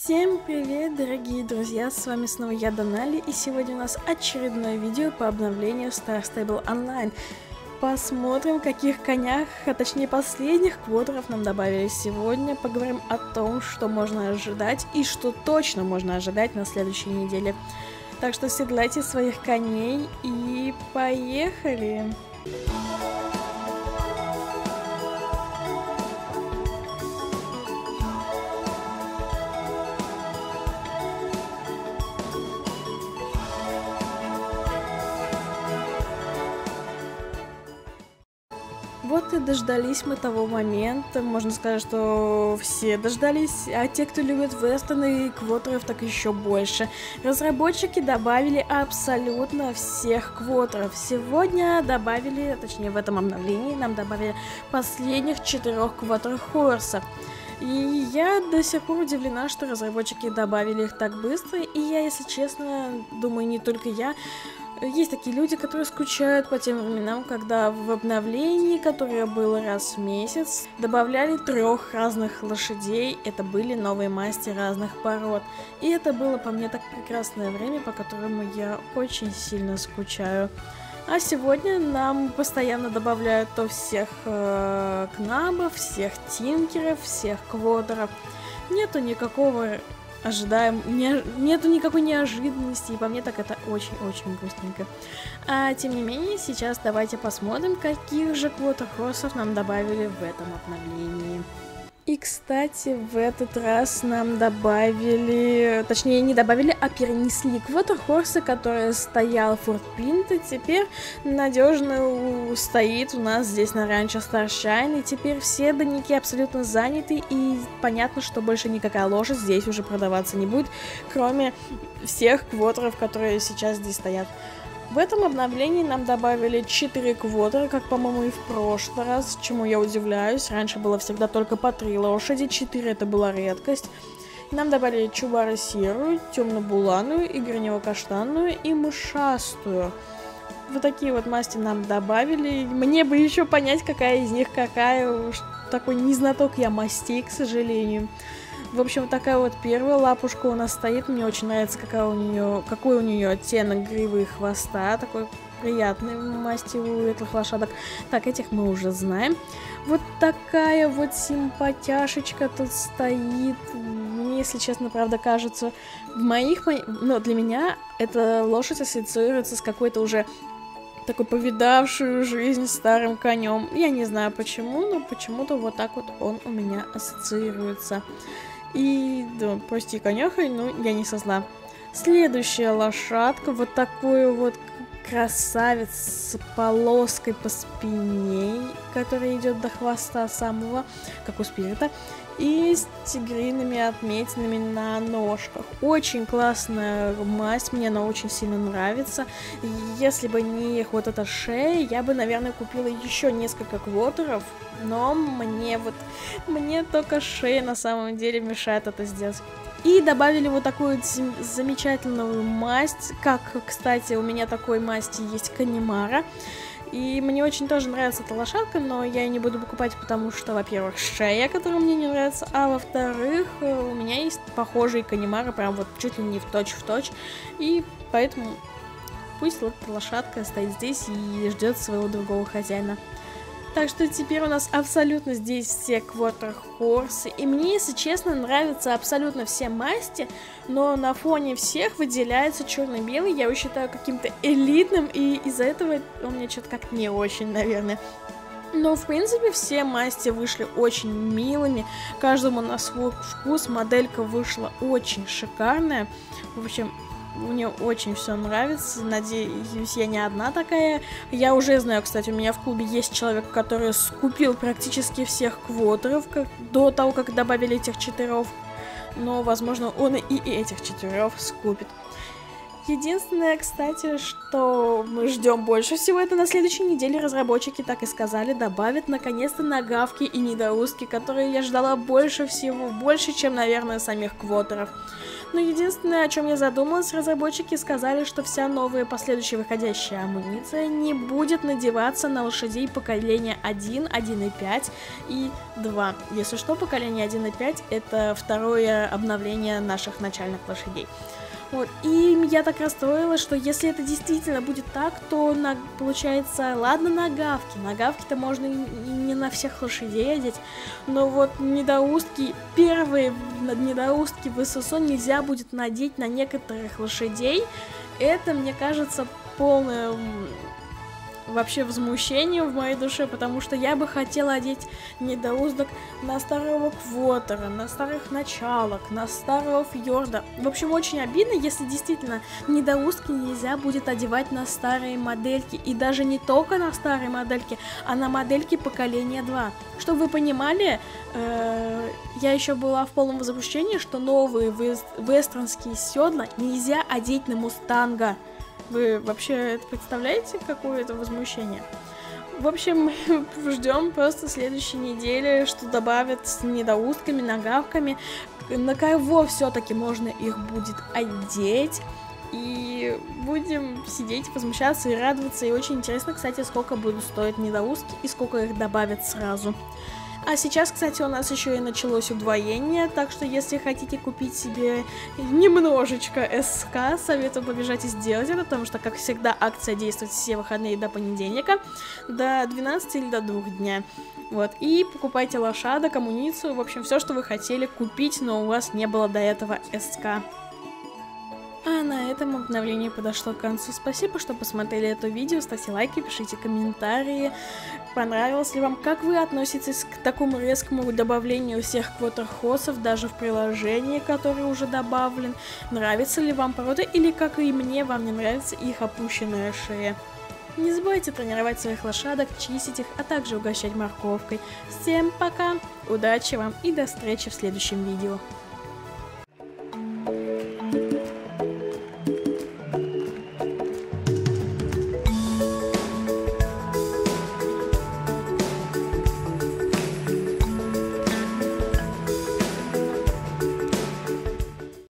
Всем привет, дорогие друзья, с вами снова я, Донали, и сегодня у нас очередное видео по обновлению Star Stable Online. Посмотрим, каких конях, а точнее последних квотеров нам добавили сегодня, поговорим о том, что можно ожидать и что точно можно ожидать на следующей неделе. Так что седлайте своих коней и поехали! Вот и дождались мы того момента, можно сказать, что все дождались, а те, кто любит вестерны и квотеров, так еще больше. Разработчики добавили абсолютно всех квотеров. Сегодня добавили, точнее в этом обновлении нам добавили последних 4 квотер-хорсов. И я до сих пор удивлена, что разработчики добавили их так быстро, и я, если честно, думаю, не только я. Есть такие люди, которые скучают по тем временам, когда в обновлении, которое было раз в месяц, добавляли 3 разных лошадей. Это были новые масти разных пород. И это было по мне так прекрасное время, по которому я очень сильно скучаю. А сегодня нам постоянно добавляют то всех кнабов, всех тинкеров, всех квотеров. Нету никакого нету никакой неожиданности, и по мне так это очень-очень грустненько. А тем не менее, сейчас давайте посмотрим, каких же квотер-хорсов нам добавили в этом обновлении. И, кстати, в этот раз нам добавили, точнее не добавили, а перенесли квотер-хорса, который стоял в Форт Пинта, теперь надежно стоит у нас здесь на ранчо Старшайн, и теперь все донники абсолютно заняты, и понятно, что больше никакая лошадь здесь уже продаваться не будет, кроме всех квотеров, которые сейчас здесь стоят. В этом обновлении нам добавили 4 квотера, как, по-моему, и в прошлый раз, чему я удивляюсь. Раньше было всегда только по 3 лошади, 4 это была редкость. Нам добавили чубара серую, темно-буланую, и гранево-каштанную, и мышастую. Вот такие вот масти нам добавили. Мне бы еще понять, какая из них какая. Уж такой незнаток я мастей, к сожалению. В общем, такая вот первая лапушка у нас стоит. Мне очень нравится, какой у нее оттенок гривы и хвоста. Такой приятный масти у этих лошадок. Так, этих мы уже знаем. Вот такая вот симпатяшечка тут стоит. Мне, если честно, правда, кажется, но для меня эта лошадь ассоциируется с какой-то уже такой повидавшую жизнь старым конем. Я не знаю почему, но почему-то вот так вот он у меня ассоциируется. И, да, прости, конёхой, но я не созна. Следующая лошадка, вот такой вот красавец с полоской по спине, который идет до хвоста самого, как у Спирита, и с тигриными отметинами на ножках. Очень классная масть, мне она очень сильно нравится. Если бы не их вот эта шея, я бы, наверное, купила еще несколько квотеров, но мне только шея на самом деле мешает это сделать. И добавили вот такую замечательную масть, как, кстати, у меня такой масти есть Канимара. И мне очень тоже нравится эта лошадка, но я ее не буду покупать, потому что, во-первых, шея, которая мне не нравится, а во-вторых, у меня есть похожие Канимара, прям вот чуть ли не в точь, и поэтому пусть вот эта лошадка стоит здесь и ждет своего другого хозяина. Так что теперь у нас абсолютно здесь все квотер-хорсы. И мне, если честно, нравятся абсолютно все масти, но на фоне всех выделяется черно-белый. Я его считаю каким-то элитным, и из-за этого он мне что-то как не очень, наверное. Но, в принципе, все масти вышли очень милыми. Каждому на свой вкус. Моделька вышла очень шикарная. В общем, мне очень все нравится, надеюсь, я не одна такая. Я уже знаю, кстати, у меня в клубе есть человек, который скупил практически всех квотеров до того, как добавили этих 4. Но, возможно, он и этих 4 скупит. Единственное, кстати, что мы ждем больше всего, это на следующей неделе разработчики так и сказали, добавят наконец-то нагавки и недоустки, которые я ждала больше всего, больше, чем, наверное, самих квотеров. Но единственное, о чем я задумалась, разработчики сказали, что вся новая последующая выходящая амуниция не будет надеваться на лошадей поколения 1, 1.5 и 2. Если что, поколение 1.5 это второе обновление наших начальных лошадей. Вот. И я так расстроилась, что если это действительно будет так, то получается, ладно, нагавки. Нагавки-то можно и не на всех лошадей одеть, но вот недоустки, первые недоустки в ССО нельзя будет надеть на некоторых лошадей. Это, мне кажется, полное вообще возмущение в моей душе, потому что я бы хотела одеть недоуздок на старого Квотера, на старых началок, на старого Фьорда. В общем, очень обидно, если действительно недоустки нельзя будет одевать на старые модельки, и даже не только на старые модельки, а на модельки поколения 2. Чтобы вы понимали, я еще была в полном возмущении, что новые вестернские седла нельзя одеть на Мустанга. Вы вообще это представляете, какое это возмущение? В общем, ждем просто следующей недели, что добавят с недоустками, нагавками, на кого все-таки можно их будет одеть. И будем сидеть, возмущаться и радоваться. И очень интересно, кстати, сколько будут стоить недоустки и сколько их добавят сразу. А сейчас, кстати, у нас еще и началось удвоение, так что если хотите купить себе немножечко СК, советую побежать и сделать это, потому что, как всегда, акция действует все выходные до понедельника, до 12 или до 2 дня. Вот, и покупайте лошадок, амуницию, в общем, все, что вы хотели купить, но у вас не было до этого СК. А на этом обновление подошло к концу. Спасибо, что посмотрели это видео. Ставьте лайки, пишите комментарии. Понравилось ли вам? Как вы относитесь к такому резкому добавлению всех квотерхосов, даже в приложении, который уже добавлен? Нравится ли вам порода или, как и мне, вам не нравится их опущенная шея? Не забывайте тренировать своих лошадок, чистить их, а также угощать морковкой. Всем пока, удачи вам и до встречи в следующем видео.